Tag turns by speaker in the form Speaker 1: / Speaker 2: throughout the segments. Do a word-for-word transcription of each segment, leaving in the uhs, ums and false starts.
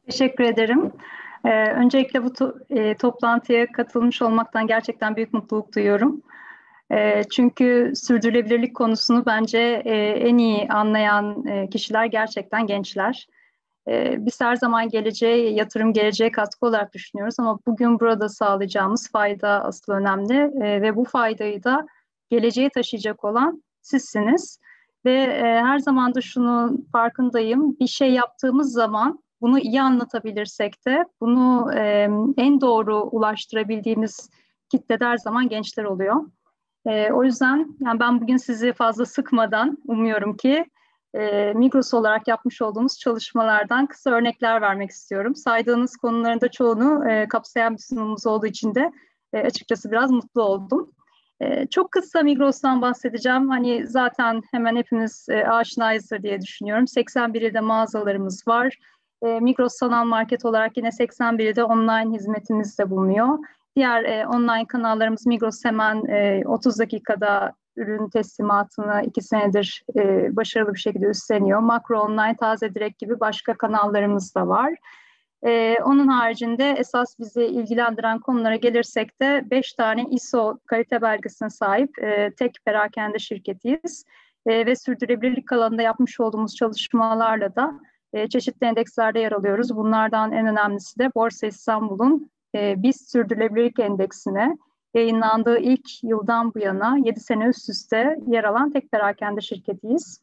Speaker 1: Teşekkür ederim. Ee, öncelikle bu to e, toplantıya katılmış olmaktan gerçekten büyük mutluluk duyuyorum. E, çünkü sürdürülebilirlik konusunu bence e, en iyi anlayan e, kişiler gerçekten gençler. E, biz her zaman geleceğe, yatırım geleceğe katkı olarak düşünüyoruz ama bugün burada sağlayacağımız fayda asıl önemli e, ve bu faydayı da geleceğe taşıyacak olan sizsiniz. Ve e, her zaman da şunun farkındayım, bir şey yaptığımız zaman bunu iyi anlatabilirsek de bunu e, en doğru ulaştırabildiğimiz kitle de her zaman gençler oluyor. E, o yüzden yani ben bugün sizi fazla sıkmadan umuyorum ki e, Migros olarak yapmış olduğumuz çalışmalardan kısa örnekler vermek istiyorum. Saydığınız konuların da çoğunu e, kapsayan bir sunumumuz olduğu için de e, açıkçası biraz mutlu oldum. E, çok kısa Migros'tan bahsedeceğim. Hani zaten hemen hepimiz e, aşinayızdır diye düşünüyorum. seksen bir ilde mağazalarımız var. E, Migros Sanal Market olarak yine seksen bir ilde online hizmetimiz de bulunuyor. Diğer e, online kanallarımız Migros hemen e, otuz dakikada ürün teslimatını iki senedir e, başarılı bir şekilde üstleniyor. Makro Online, Taze Direkt gibi başka kanallarımız da var. Ee, onun haricinde esas bizi ilgilendiren konulara gelirsek de beş tane I S O kalite belgesine sahip e, tek perakende şirketiyiz. E, ve sürdürülebilirlik alanında yapmış olduğumuz çalışmalarla da e, çeşitli endekslerde yer alıyoruz. Bunlardan en önemlisi de Borsa İstanbul'un e, BIST Sürdürülebilirlik Endeksine yayınlandığı ilk yıldan bu yana yedi sene üst üste yer alan tek perakende şirketiyiz.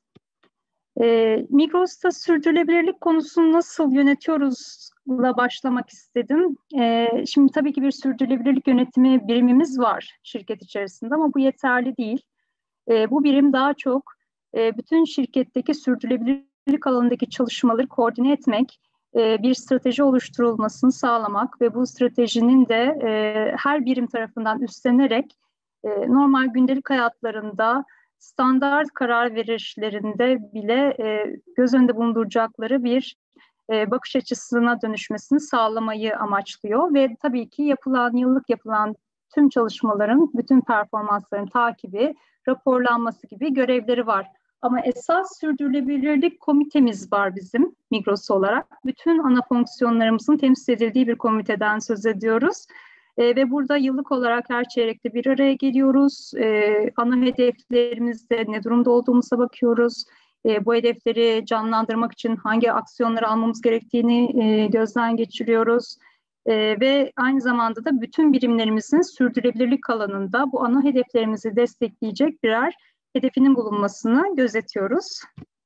Speaker 1: E, Migros'ta sürdürülebilirlik konusunu nasıl yönetiyoruzla başlamak istedim. E, şimdi tabii ki bir sürdürülebilirlik yönetimi birimimiz var şirket içerisinde ama bu yeterli değil. E, bu birim daha çok e, bütün şirketteki sürdürülebilirlik alanındaki çalışmaları koordine etmek, e, bir strateji oluşturulmasını sağlamak ve bu stratejinin de e, her birim tarafından üstlenerek e, normal gündelik hayatlarında standart karar verişlerinde bile e, göz önünde bulunduracakları bir e, bakış açısına dönüşmesini sağlamayı amaçlıyor ve tabii ki yapılan yıllık yapılan tüm çalışmaların, bütün performansların takibi, raporlanması gibi görevleri var. Ama esas sürdürülebilirlik komitemiz var bizim Migros olarak. Bütün ana fonksiyonlarımızın temsil edildiği bir komiteden söz ediyoruz. E, ve burada yıllık olarak her çeyrekte bir araya geliyoruz. E, ana hedeflerimizde ne durumda olduğumuza bakıyoruz. E, bu hedefleri canlandırmak için hangi aksiyonları almamız gerektiğini e, gözden geçiriyoruz. E, ve aynı zamanda da bütün birimlerimizin sürdürülebilirlik alanında bu ana hedeflerimizi destekleyecek birer hedefinin bulunmasını gözetiyoruz.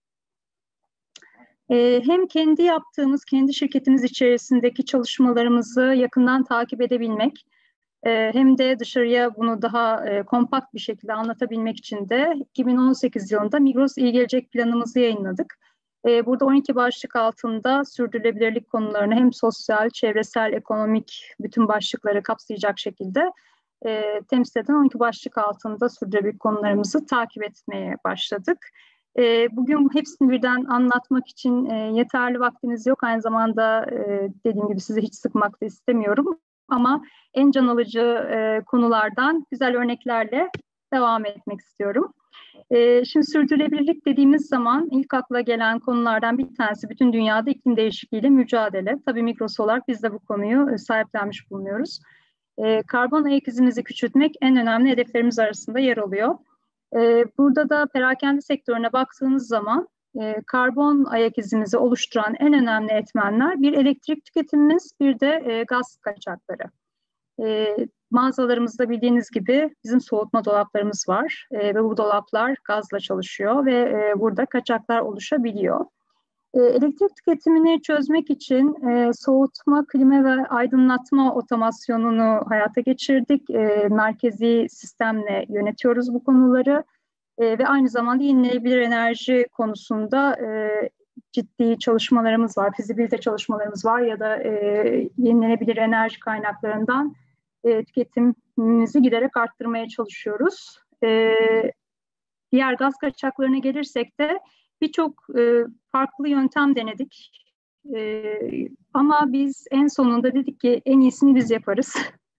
Speaker 1: E, hem kendi yaptığımız, kendi şirketimiz içerisindeki çalışmalarımızı yakından takip edebilmek, e, hem de dışarıya bunu daha e, kompakt bir şekilde anlatabilmek için de iki bin on sekiz yılında Migros İyi Gelecek planımızı yayınladık. E, burada on iki başlık altında sürdürülebilirlik konularını hem sosyal, çevresel, ekonomik bütün başlıkları kapsayacak şekilde e, temsil eden on iki başlık altında sürdürülebilirlik konularımızı takip etmeye başladık. E, bugün hepsini birden anlatmak için e, yeterli vaktimiz yok. Aynı zamanda e, dediğim gibi sizi hiç sıkmak da istemiyorum. Ama en can alıcı e, konulardan güzel örneklerle devam etmek istiyorum. E, şimdi sürdürülebilirlik dediğimiz zaman ilk akla gelen konulardan bir tanesi bütün dünyada iklim değişikliğiyle mücadele. Tabii Migros olarak biz de bu konuyu e, sahiplenmiş bulunuyoruz. E, karbon ayak izimizi küçültmek en önemli hedeflerimiz arasında yer alıyor. E, burada da perakende sektörüne baktığınız zaman e, karbon ayak izimizi oluşturan en önemli etmenler bir elektrik tüketimimiz, bir de e, gaz kaçakları. E, mağazalarımızda bildiğiniz gibi bizim soğutma dolaplarımız var e, ve bu dolaplar gazla çalışıyor ve e, burada kaçaklar oluşabiliyor. E, elektrik tüketimini çözmek için e, soğutma, klima ve aydınlatma otomasyonunu hayata geçirdik. E, merkezi sistemle yönetiyoruz bu konuları e, ve aynı zamanda yenilenebilir enerji konusunda e, ciddi çalışmalarımız var, fizibilite çalışmalarımız var ya da e, yenilenebilir enerji kaynaklarından e, tüketimimizi giderek arttırmaya çalışıyoruz. E, diğer gaz kaçaklarına gelirsek de birçok e, farklı yöntem denedik. E, ama biz en sonunda dedik ki en iyisini biz yaparız.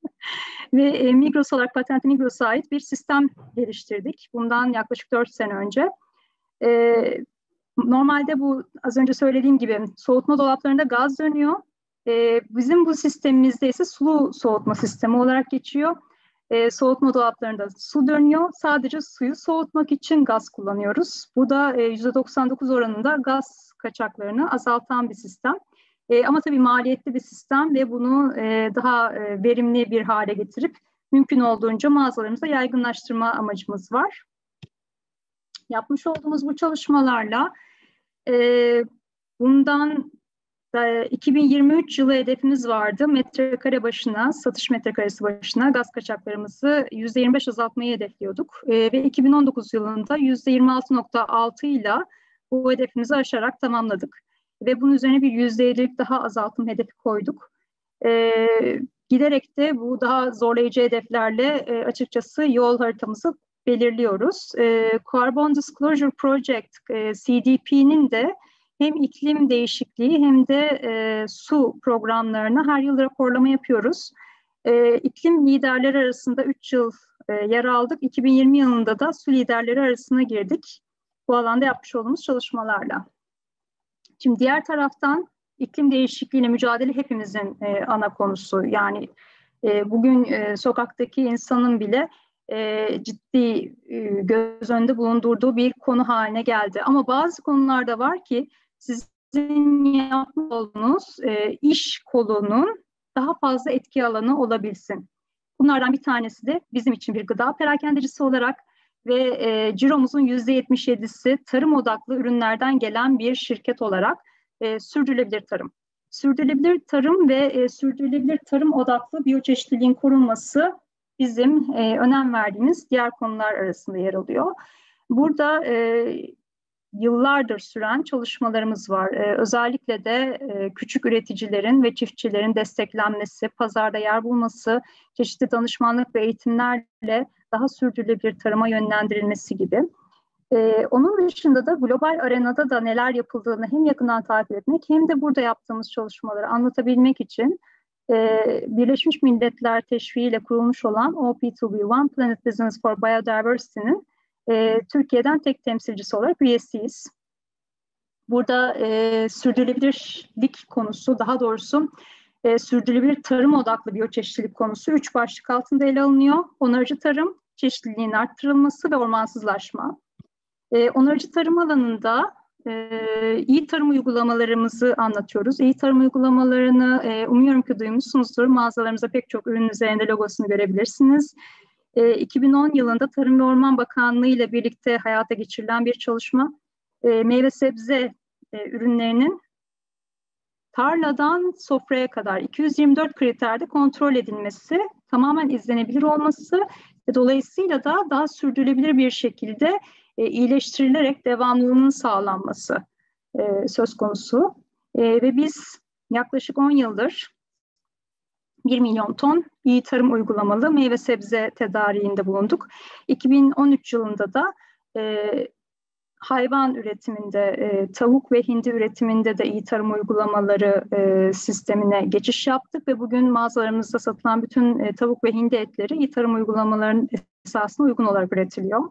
Speaker 1: Ve e, Migros olarak patentli Migros'a ait bir sistem geliştirdik. Bundan yaklaşık dört sene önce. E, normalde bu az önce söylediğim gibi soğutma dolaplarında gaz dönüyor E, bizim bu sistemimizde ise sulu soğutma sistemi olarak geçiyor. E, soğutma dolaplarında su dönüyor. Sadece suyu soğutmak için gaz kullanıyoruz. Bu da e, yüzde doksan dokuz oranında gaz kaçaklarını azaltan bir sistem. E, ama tabii maliyetli bir sistem ve bunu e, daha e, verimli bir hale getirip mümkün olduğunca mağazalarımıza yaygınlaştırma amacımız var. Yapmış olduğumuz bu çalışmalarla e, bundan e, iki bin yirmi üç yılı hedefimiz vardı. Metrekare başına, satış metrekaresi başına gaz kaçaklarımızı yüzde yirmi beş azaltmayı hedefliyorduk. E, ve iki bin on dokuz yılında yüzde yirmi altı nokta altı ile bu hedefimizi aşarak tamamladık. Ve bunun üzerine bir yüzde ellilik daha azaltım hedefi koyduk. E, giderek de bu daha zorlayıcı hedeflerle e, açıkçası yol haritamızı belirliyoruz. E, Carbon Disclosure Project, e, C D P'nin de hem iklim değişikliği hem de e, su programlarına her yıl raporlama yapıyoruz. E, iklim liderleri arasında üç yıl e, yer aldık. iki bin yirmi yılında da su liderleri arasına girdik. Bu alanda yapmış olduğumuz çalışmalarla. Şimdi diğer taraftan iklim değişikliğiyle mücadele hepimizin e, ana konusu. Yani e, bugün e, sokaktaki insanın bile e, ciddi e, göz önünde bulundurduğu bir konu haline geldi. Ama bazı konularda var ki sizin yapmış olduğunuz e, iş kolunun daha fazla etki alanı olabilsin. Bunlardan bir tanesi de bizim için bir gıda perakendecisi olarak ve e, ciromuzun yüzde yetmiş yedisi tarım odaklı ürünlerden gelen bir şirket olarak e, sürdürülebilir tarım. Sürdürülebilir tarım ve e, sürdürülebilir tarım odaklı biyoçeşitliliğin korunması bizim e, önem verdiğimiz diğer konular arasında yer alıyor. Burada e, yıllardır süren çalışmalarımız var. Ee, özellikle de e, küçük üreticilerin ve çiftçilerin desteklenmesi, pazarda yer bulması, çeşitli danışmanlık ve eğitimlerle daha sürdürülebilir tarıma yönlendirilmesi gibi. Ee, onun dışında da global arenada da neler yapıldığını hem yakından takip etmek hem de burada yaptığımız çalışmaları anlatabilmek için e, Birleşmiş Milletler teşviğiyle kurulmuş olan O P iki B One Planet Business for Biodiversity'nin E, Türkiye'den tek temsilcisi olarak üyesiyiz. Burada e, sürdürülebilirlik konusu, daha doğrusu e, sürdürülebilir tarım odaklı biyoçeşitlilik konusu üç başlık altında ele alınıyor. Onarıcı tarım, çeşitliliğin arttırılması ve ormansızlaşma. E, onarıcı tarım alanında e, iyi tarım uygulamalarımızı anlatıyoruz. İyi tarım uygulamalarını e, umuyorum ki duymuşsunuzdur. Mağazalarımızda pek çok ürün üzerinde logosunu görebilirsiniz. E, iki bin on yılında Tarım ve Orman Bakanlığı ile birlikte hayata geçirilen bir çalışma. E, meyve sebze e, ürünlerinin tarladan sofraya kadar iki yüz yirmi dört kriterde kontrol edilmesi, tamamen izlenebilir olması ve dolayısıyla da daha sürdürülebilir bir şekilde e, iyileştirilerek devamlılığının sağlanması e, söz konusu. E, ve biz yaklaşık on yıldır bir milyon ton iyi tarım uygulamalı meyve sebze tedariğinde bulunduk. iki bin on üç yılında da e, hayvan üretiminde, e, tavuk ve hindi üretiminde de iyi tarım uygulamaları e, sistemine geçiş yaptık ve bugün mağazalarımızda satılan bütün e, tavuk ve hindi etleri iyi tarım uygulamalarının esasına uygun olarak üretiliyor.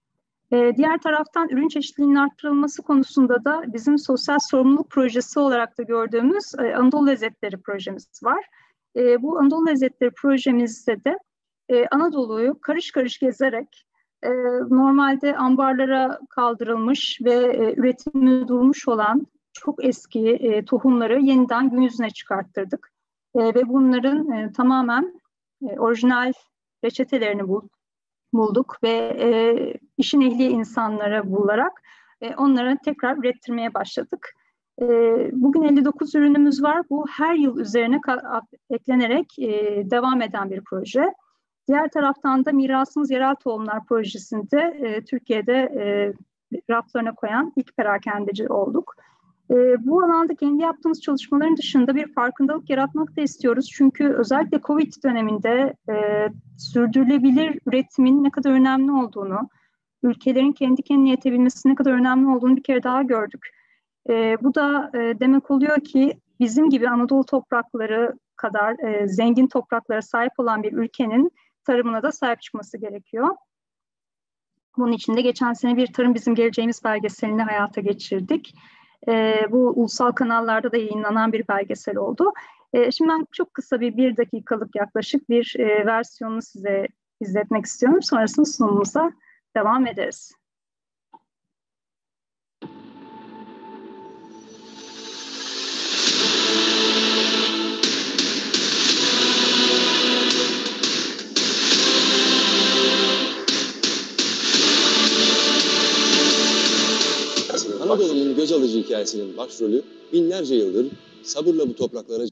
Speaker 1: E, diğer taraftan ürün çeşitliliğinin arttırılması konusunda da bizim sosyal sorumluluk projesi olarak da gördüğümüz e, Anadolu Lezzetleri projemiz var. E, bu Anadolu Lezzetleri projemizde de e, Anadolu'yu karış karış gezerek e, normalde ambarlara kaldırılmış ve e, üretimi durmuş olan çok eski e, tohumları yeniden gün yüzüne çıkarttırdık. E, ve bunların e, tamamen e, orijinal reçetelerini bul, bulduk ve e, işin ehli insanlara bularak e, onları tekrar ürettirmeye başladık. Bugün elli dokuz ürünümüz var. Bu her yıl üzerine eklenerek devam eden bir proje. Diğer taraftan da Mirasımız Yerel Tohumlar projesinde Türkiye'de raflarına koyan ilk perakendeci olduk. Bu alanda kendi yaptığımız çalışmaların dışında bir farkındalık yaratmak da istiyoruz. Çünkü özellikle Covid döneminde sürdürülebilir üretimin ne kadar önemli olduğunu, ülkelerin kendi kendine yetebilmesi ne kadar önemli olduğunu bir kere daha gördük. E, bu da e, demek oluyor ki bizim gibi Anadolu toprakları kadar e, zengin topraklara sahip olan bir ülkenin tarımına da sahip çıkması gerekiyor. Bunun için de geçen sene bir Tarım Bizim Geleceğimiz belgeselini hayata geçirdik. E, bu ulusal kanallarda da yayınlanan bir belgesel oldu. E, şimdi ben çok kısa bir bir dakikalık yaklaşık bir e, versiyonunu size izletmek istiyorum. Sonrasında sunumumuza devam ederiz.
Speaker 2: Anadolu'nun göz alıcı hikayesinin başrolü binlerce yıldır sabırla bu topraklara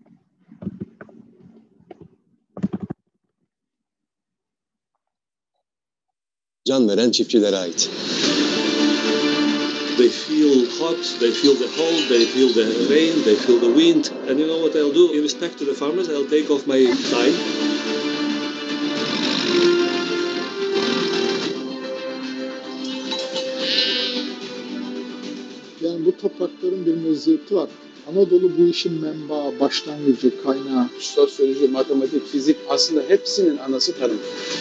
Speaker 2: can veren çiftçilere ait.
Speaker 3: They feel hot, they feel the cold, they feel the rain, they feel the wind. And you know what I'll do? In respect to the farmers, I'll take off my tie.
Speaker 4: Yani bu toprakların bir meziyeti var. Anadolu bu işin menbaı, başlangıcı, kaynağı.
Speaker 5: Sosyoloji, matematik, fizik aslında hepsinin anası tarım.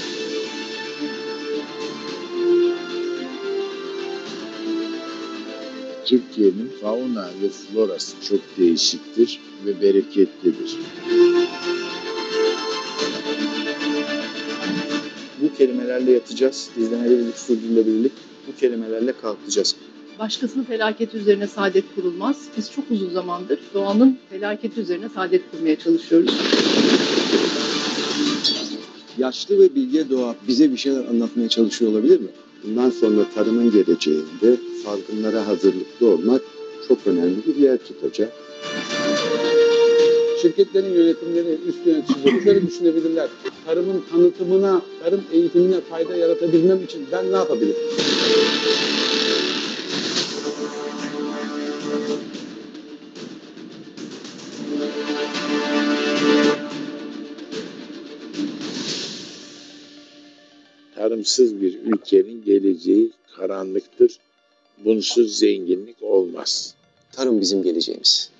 Speaker 6: Türkiye'nin fauna ve florası çok değişiktir ve bereketlidir.
Speaker 5: Bu kelimelerle yatacağız. İzlenebilirlik, sürdürülebilirlik. Bu kelimelerle kalkacağız.
Speaker 7: Başkasının felaketi üzerine saadet kurulmaz. Biz çok uzun zamandır doğanın felaketi üzerine saadet kurmaya çalışıyoruz.
Speaker 2: Yaşlı ve bilge doğa bize bir şeyler anlatmaya çalışıyor olabilir mi?
Speaker 6: Bundan sonra tarımın geleceğinde salgınlara hazırlıklı olmak çok önemli bir yer tutacak.
Speaker 5: Şirketlerin yönetimleri, üst yöneticileri şöyle düşünebilirler. Tarımın tanıtımına, tarım eğitimine fayda yaratabilmem için ben ne yapabilirim?
Speaker 6: Tarımsız bir ülkenin geleceği karanlıktır. Bunsuz zenginlik olmaz.
Speaker 2: Tarım bizim geleceğimiz.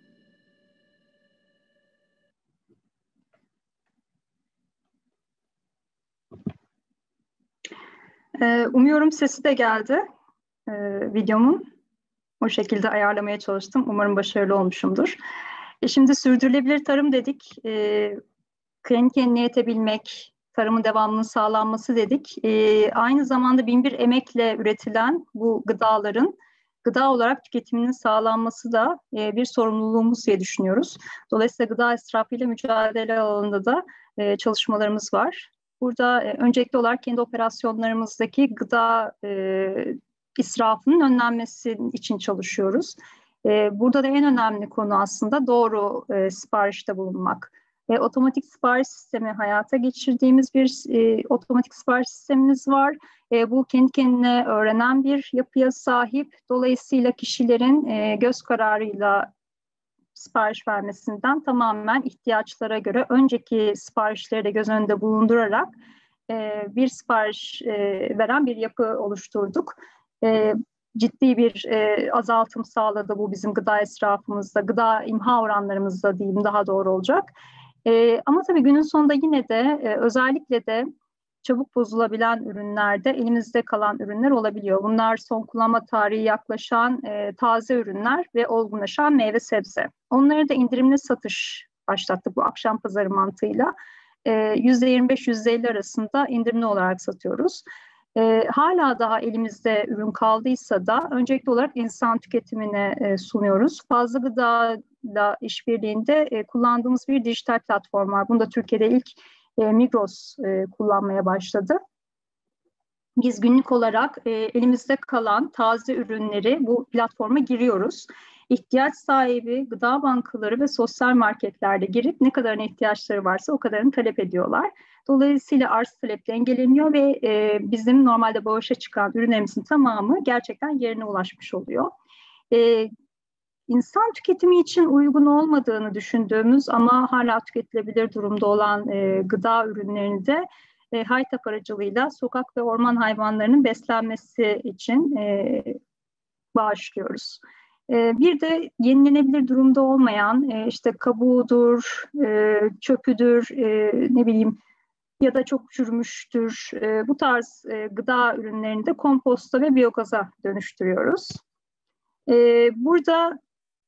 Speaker 1: Umuyorum sesi de geldi videomun. O şekilde ayarlamaya çalıştım. Umarım başarılı olmuşumdur. Şimdi sürdürülebilir tarım dedik. Kendi kendine yetebilmek, tarımın devamının sağlanması dedik. Aynı zamanda bin bir emekle üretilen bu gıdaların gıda olarak tüketiminin sağlanması da bir sorumluluğumuz diye düşünüyoruz. Dolayısıyla gıda israfıyla mücadele alanında da çalışmalarımız var. Burada e, öncelikli olarak kendi operasyonlarımızdaki gıda e, israfının önlenmesi için çalışıyoruz. E, burada da en önemli konu aslında doğru e, siparişte bulunmak. E, otomatik sipariş sistemi hayata geçirdiğimiz bir e, otomatik sipariş sistemimiz var. E, bu kendi kendine öğrenen bir yapıya sahip. Dolayısıyla kişilerin e, göz kararıyla sipariş vermesinden tamamen ihtiyaçlara göre önceki siparişleri de göz önünde bulundurarak e, bir sipariş e, veren bir yapı oluşturduk. E, ciddi bir e, azaltım sağladı bu bizim gıda israfımızda, gıda imha oranlarımızda diyeyim daha doğru olacak. E, ama tabii günün sonunda yine de e, özellikle de çabuk bozulabilen ürünlerde elimizde kalan ürünler olabiliyor. Bunlar son kullanma tarihi yaklaşan e, taze ürünler ve olgunlaşan meyve sebze. Onları da indirimli satış başlattık bu akşam pazarı mantığıyla. E, yüzde yirmi beş yüzde elli arasında indirimli olarak satıyoruz. E, hala daha elimizde ürün kaldıysa da öncelikli olarak insan tüketimine e, sunuyoruz. Fazla Gıda'yla işbirliğinde e, kullandığımız bir dijital platform var. Bunu da Türkiye'de ilk E, Migros e, kullanmaya başladı. Biz günlük olarak e, elimizde kalan taze ürünleri bu platforma giriyoruz. İhtiyaç sahibi gıda bankaları ve sosyal marketlerde girip ne kadarına ihtiyaçları varsa o kadarını talep ediyorlar. Dolayısıyla arz talep dengeleniyor ve e, bizim normalde bağışa çıkan ürünlerimizin tamamı gerçekten yerine ulaşmış oluyor. E, İnsan tüketimi için uygun olmadığını düşündüğümüz ama hala tüketilebilir durumda olan e, gıda ürünlerini de e, Haytap aracılığıyla sokak ve orman hayvanlarının beslenmesi için e, bağışlıyoruz. E, bir de yenilenebilir durumda olmayan e, işte kabuğudur, e, çöpüdür, e, ne bileyim ya da çok çürümüştür. E, bu tarz e, gıda ürünlerini de komposta ve biyogaza dönüştürüyoruz. E, burada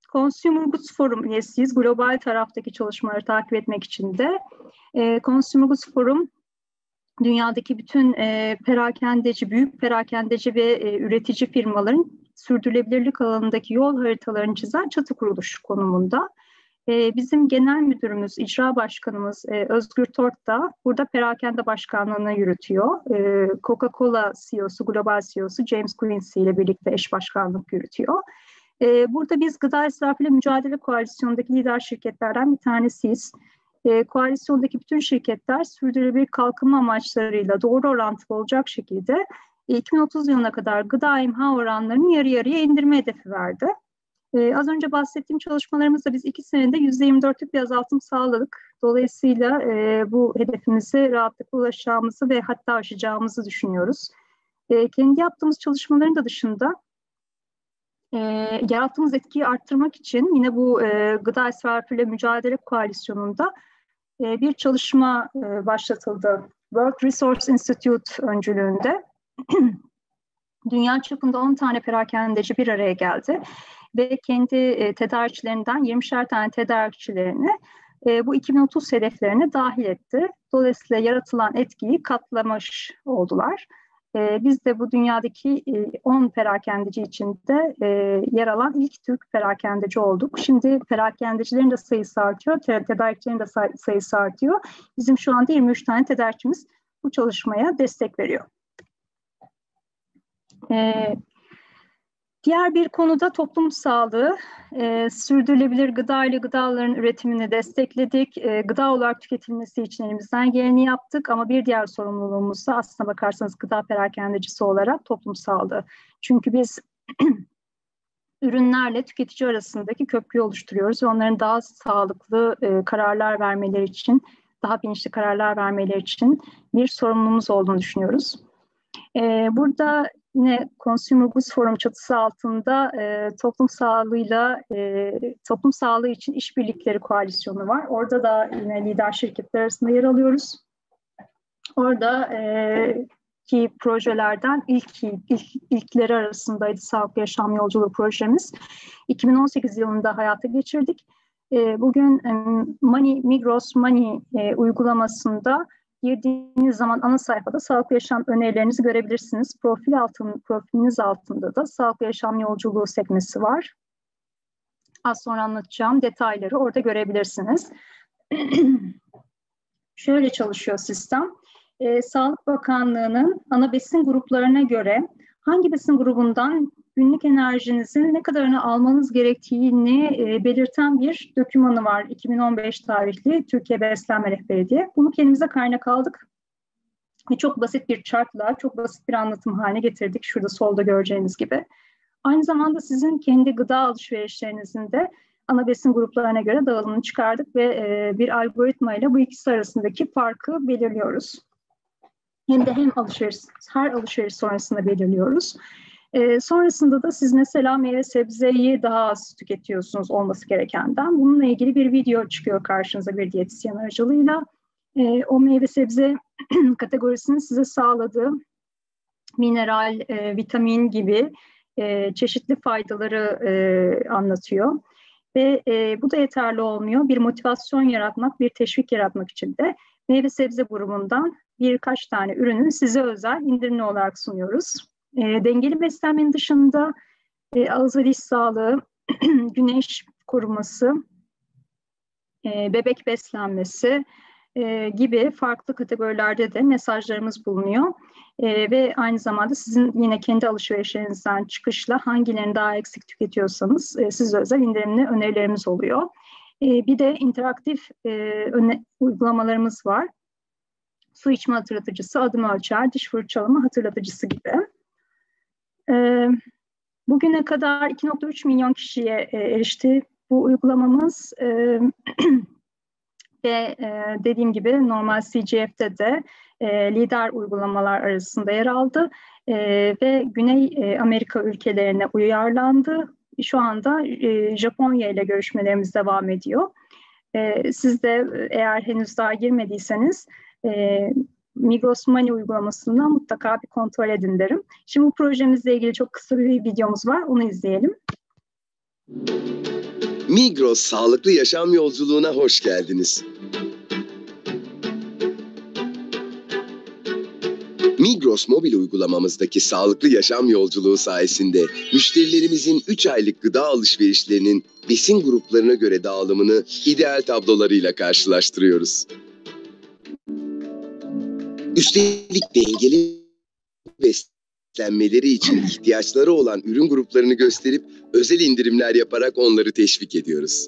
Speaker 1: Consumer Goods Forum üyesiyiz. Global taraftaki çalışmaları takip etmek için de. E, Consumer Goods Forum, dünyadaki bütün e, perakendeci, büyük perakendeci ve e, üretici firmaların sürdürülebilirlik alanındaki yol haritalarını çizen çatı kuruluş konumunda. E, bizim genel müdürümüz, icra başkanımız e, Özgür Tort da burada perakende başkanlığını yürütüyor. E, Coca-Cola C E O'su, global C E O'su James Quincy ile birlikte eş başkanlık yürütüyor. E, burada biz Gıda İsrafıyla Mücadele Koalisyonundaki lider şirketlerden bir tanesiyiz. E, koalisyondaki bütün şirketler sürdürülebilir kalkınma amaçlarıyla doğru orantılı olacak şekilde e, iki bin otuz yılına kadar gıda imha oranlarını yarı yarıya indirme hedefi verdi. E, az önce bahsettiğim çalışmalarımızda biz iki senede yüzde yirmi dörtlük bir azaltım sağladık. Dolayısıyla e, bu hedefimize rahatlıkla ulaşacağımızı ve hatta aşacağımızı düşünüyoruz. E, kendi yaptığımız çalışmaların da dışında e, yarattığımız etkiyi arttırmak için yine bu e, Gıda İsrafıyla Mücadele Koalisyonu'nda e, bir çalışma e, başlatıldı. World Resource Institute öncülüğünde. Dünya çapında on tane perakendeci bir araya geldi ve kendi e, tedarikçilerinden yirmişer tane tedarikçilerini e, bu iki bin otuz hedeflerine dahil etti. Dolayısıyla yaratılan etkiyi katlamış oldular. E, biz de bu dünyadaki e, on perakendeci içinde e, yer alan ilk Türk perakendeci olduk. Şimdi perakendecilerin de sayısı artıyor, tedarikçilerin de say- sayısı artıyor. Bizim şu anda yirmi üç tane tedarikçimiz bu çalışmaya destek veriyor. Ee, diğer bir konuda toplum sağlığı, e, sürdürülebilir gıda ile gıdaların üretimini destekledik. E, gıda olarak tüketilmesi için elimizden geleni yaptık ama bir diğer sorumluluğumuz da aslına bakarsanız gıda perakendecisi olarak toplum sağlığı. Çünkü biz ürünlerle tüketici arasındaki köprüyü oluşturuyoruz ve onların daha sağlıklı e, kararlar vermeleri için, daha bilinçli kararlar vermeleri için bir sorumluluğumuz olduğunu düşünüyoruz. E, burada yine Consumer Goods Forum çatısı altında e, toplum sağlığıyla e, toplum sağlığı için işbirlikleri koalisyonu var. Orada da yine lider şirketler arasında yer alıyoruz. Orada e, ki projelerden ilk, ilk ilkleri arasındaydı Sağlıklı Yaşam Yolculuğu projemiz. iki bin on sekiz yılında hayata geçirdik. E, bugün e, Money, Migros Money e, uygulamasında girdiğiniz zaman ana sayfada sağlıklı yaşam önerilerinizi görebilirsiniz. Profil altın, profiliniz altında da sağlıklı yaşam yolculuğu sekmesi var. Az sonra anlatacağım detayları orada görebilirsiniz. Şöyle çalışıyor sistem. Ee, Sağlık Bakanlığı'nın ana besin gruplarına göre hangi besin grubundan günlük enerjinizin ne kadarını almanız gerektiğini e, belirten bir dokümanı var. iki bin on beş tarihli Türkiye Beslenme Rehberi diye. Bunu kendimize kaynak aldık. Ve çok basit bir chartla, çok basit bir anlatım haline getirdik. Şurada solda göreceğiniz gibi. Aynı zamanda sizin kendi gıda alışverişlerinizin de ana besin gruplarına göre dağılımını çıkardık ve e, bir algoritma ile bu ikisi arasındaki farkı belirliyoruz. Hem de hem alışveriş, her alışveriş sonrasında belirliyoruz. E, sonrasında da siz mesela meyve sebzeyi daha az tüketiyorsunuz olması gerekenden. Bununla ilgili bir video çıkıyor karşınıza bir diyetisyen aracılığıyla. E, o meyve sebze kategorisinin size sağladığı mineral, e, vitamin gibi e, çeşitli faydaları e, anlatıyor. Ve e, bu da yeterli olmuyor. Bir motivasyon yaratmak, bir teşvik yaratmak için de meyve sebze grubundan birkaç tane ürünün size özel indirimli olarak sunuyoruz. E, dengeli beslenmenin dışında e, ağız ve diş sağlığı, güneş koruması, e, bebek beslenmesi e, gibi farklı kategorilerde de mesajlarımız bulunuyor. E, ve aynı zamanda sizin yine kendi alışverişlerinizden çıkışla hangilerini daha eksik tüketiyorsanız e, size özel indirimli önerilerimiz oluyor. E, bir de interaktif e, öne, uygulamalarımız var. Su içme hatırlatıcısı, adım ölçer, diş fırçalama hatırlatıcısı gibi. E, bugüne kadar iki nokta üç milyon kişiye e, erişti bu uygulamamız. E, ve e, dediğim gibi normal C G F'de de e, lider uygulamalar arasında yer aldı e, ve Güney e, Amerika ülkelerine uyarlandı. Şu anda e, Japonya ile görüşmelerimiz devam ediyor. E, siz de eğer henüz daha girmediyseniz e, Migros Money uygulamasından mutlaka bir kontrol edin derim. Şimdi bu projemizle ilgili çok kısa bir videomuz var, onu izleyelim.
Speaker 2: Migros Sağlıklı Yaşam Yolculuğuna hoş geldiniz. Migros mobil uygulamamızdaki sağlıklı yaşam yolculuğu sayesinde müşterilerimizin üç aylık gıda alışverişlerinin besin gruplarına göre dağılımını ideal tablolarıyla karşılaştırıyoruz. Üstelik dengeli beslenmeleri için ihtiyaçları olan ürün gruplarını gösterip özel indirimler yaparak onları teşvik ediyoruz.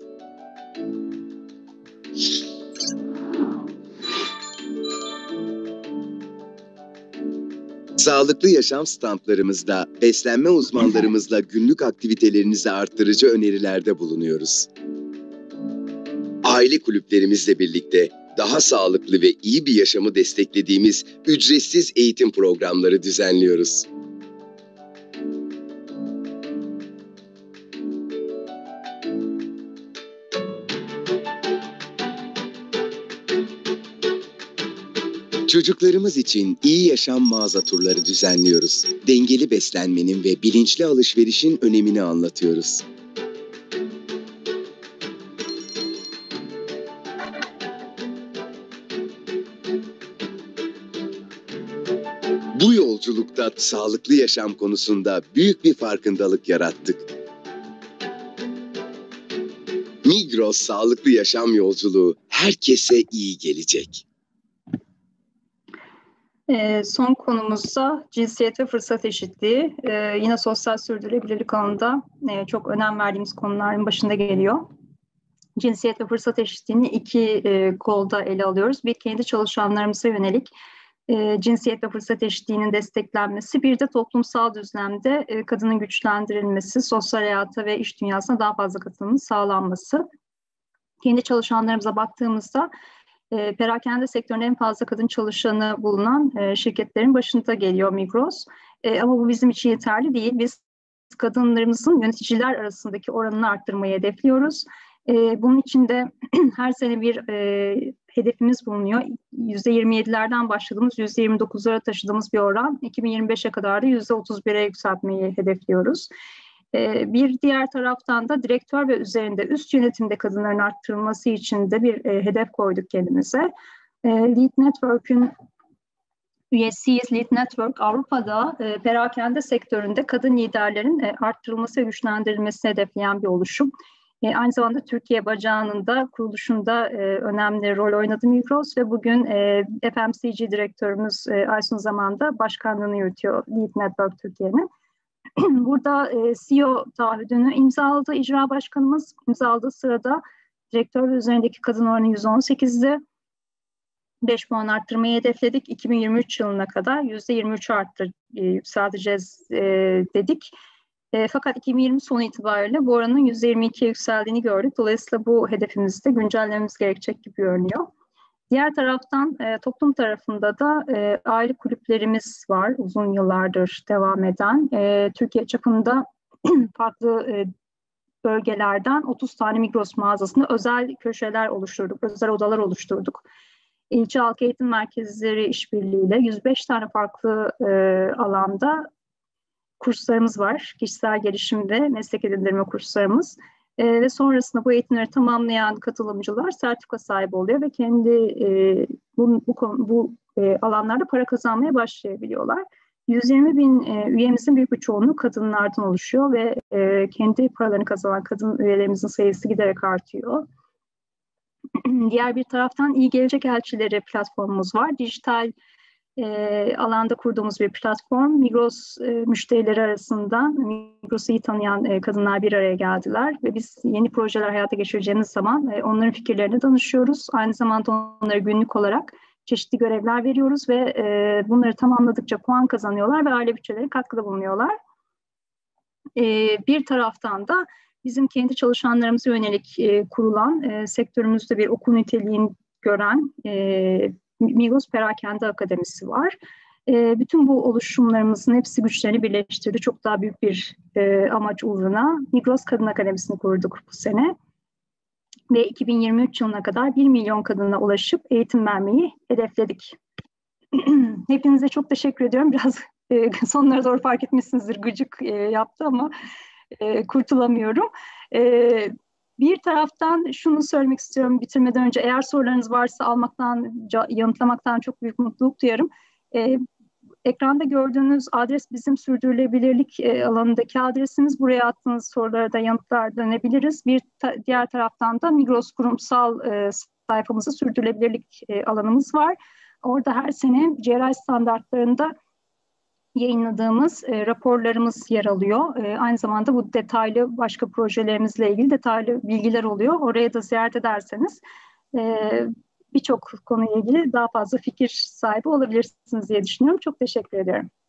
Speaker 2: Sağlıklı yaşam standlarımızda beslenme uzmanlarımızla günlük aktivitelerinizi arttırıcı önerilerde bulunuyoruz. Aile kulüplerimizle birlikte daha sağlıklı ve iyi bir yaşamı desteklediğimiz ücretsiz eğitim programları düzenliyoruz. Çocuklarımız için iyi yaşam mağaza turları düzenliyoruz. Dengeli beslenmenin ve bilinçli alışverişin önemini anlatıyoruz. Bu yolculukta sağlıklı yaşam konusunda büyük bir farkındalık yarattık. Migros Sağlıklı Yaşam Yolculuğu herkese iyi gelecek.
Speaker 1: E, son konumuzda cinsiyet ve fırsat eşitliği. E, yine sosyal sürdürülebilirlik alanında e, çok önem verdiğimiz konuların başında geliyor. Cinsiyet ve fırsat eşitliğini iki e, kolda ele alıyoruz. Bir, kendi çalışanlarımıza yönelik e, cinsiyet ve fırsat eşitliğinin desteklenmesi. Bir de toplumsal düzlemde e, kadının güçlendirilmesi, sosyal hayata ve iş dünyasına daha fazla katılımın sağlanması. Kendi çalışanlarımıza baktığımızda E, perakende sektöründe en fazla kadın çalışanı bulunan e, şirketlerin başında geliyor Migros. E, ama bu bizim için yeterli değil. Biz kadınlarımızın yöneticiler arasındaki oranını arttırmayı hedefliyoruz. E, bunun için de her sene bir e, hedefimiz bulunuyor. yüzde yirmi yedilerden başladığımız yüzde yirmi dokuzlara taşıdığımız bir oran. iki bin yirmi beşe kadar da yüzde otuz bire yükseltmeyi hedefliyoruz. Bir diğer taraftan da direktör ve üzerinde üst yönetimde kadınların arttırılması için de bir e, hedef koyduk kendimize. E, Lead Network'ün üyesiyiz. Lead Network Avrupa'da e, perakende sektöründe kadın liderlerin e, arttırılması ve güçlendirilmesini hedefleyen bir oluşum. E, aynı zamanda Türkiye bacağının da kuruluşunda e, önemli rol oynadı Migros ve bugün e, F M C G direktörümüz e, Aysun Zaman da başkanlığını yürütüyor Lead Network Türkiye'nin. Burada e, C E O taahhüdünü imzaladı icra başkanımız. İmzaladığı sırada direktör üzerindeki kadın oranı yüzde on sekizdi. beş puan arttırmayı hedefledik. iki bin yirmi üç yılına kadar yüzde yirmi üç arttır, e, yükselteceğiz e, dedik. E, fakat iki bin yirmi sonu itibariyle bu oranın yüzde yirmi ikiye yükseldiğini gördük. Dolayısıyla bu hedefimizi de güncellememiz gerekecek gibi görünüyor. Diğer taraftan e, toplum tarafında da e, aile kulüplerimiz var uzun yıllardır devam eden. E, Türkiye çapında farklı e, bölgelerden otuz tane Migros mağazasında özel köşeler oluşturduk, özel odalar oluşturduk. İlçe halk eğitim merkezleri işbirliğiyle yüz beş tane farklı e, alanda kurslarımız var. Kişisel gelişim ve meslek edindirme kurslarımız. E, ve sonrasında bu eğitimleri tamamlayan katılımcılar sertifika sahibi oluyor ve kendi e, bu, bu, bu e, alanlarda para kazanmaya başlayabiliyorlar. yüz yirmi bin e, üyemizin büyük bir çoğunluğu kadınlardan oluşuyor ve e, kendi paralarını kazanan kadın üyelerimizin sayısı giderek artıyor. Diğer bir taraftan iyi gelecek elçileri platformumuz var. Dijital e, alanda kurduğumuz bir platform. Migros e, müşterileri arasından Migros'u iyi tanıyan e, kadınlar bir araya geldiler ve biz yeni projeler hayata geçireceğimiz zaman e, onların fikirlerini danışıyoruz. Aynı zamanda onlara günlük olarak çeşitli görevler veriyoruz ve e, bunları tamamladıkça puan kazanıyorlar ve aile bütçeleri katkıda bulunuyorlar. E, bir taraftan da bizim kendi çalışanlarımıza yönelik e, kurulan e, sektörümüzde bir okul niteliğini gören e, Migros Perakende Akademisi var. E, bütün bu oluşumlarımızın hepsi güçlerini birleştirdi. Çok daha büyük bir e, amaç uğruna Migros Kadın Akademisi'ni kurduk bu sene. Ve iki bin yirmi üç yılına kadar bir milyon kadına ulaşıp eğitim vermeyi hedefledik. Hepinize çok teşekkür ediyorum. Biraz e, sonlara doğru fark etmişsinizdir, gıcık e, yaptı ama e, kurtulamıyorum. E, Bir taraftan şunu söylemek istiyorum bitirmeden önce, eğer sorularınız varsa almaktan, yanıtlamaktan çok büyük mutluluk duyarım. E, ekranda gördüğünüz adres bizim sürdürülebilirlik e, alanındaki adresimiz. Buraya attığınız sorulara da yanıtlar dönebiliriz. Bir ta, diğer taraftan da Migros kurumsal e, sayfamızda sürdürülebilirlik e, alanımız var. Orada her sene G R I standartlarında yayınladığımız e, raporlarımız yer alıyor. E, aynı zamanda bu detaylı başka projelerimizle ilgili detaylı bilgiler oluyor. Oraya da ziyaret ederseniz e, birçok konuyla ilgili daha fazla fikir sahibi olabilirsiniz diye düşünüyorum. Çok teşekkür ederim.